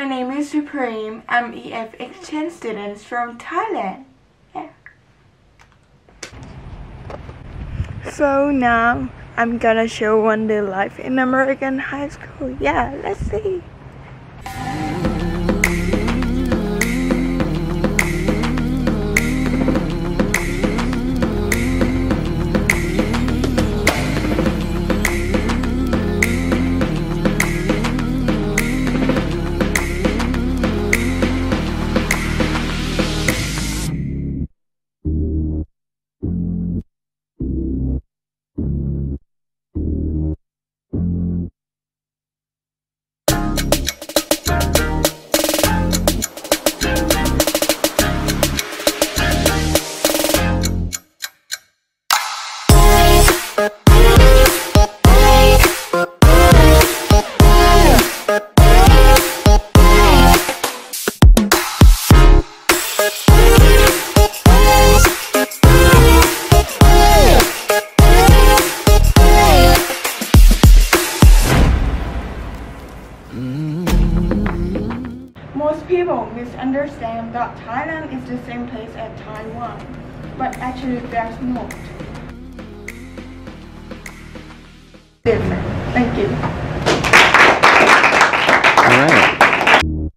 my name is Supreme. I'm EF exchange student from Thailand. Yeah. So now I'm gonna show one day life in American high school. Yeah, let's see. Most people misunderstand that Thailand is the same place as Taiwan, but actually that's not. Different. Thank you. All right.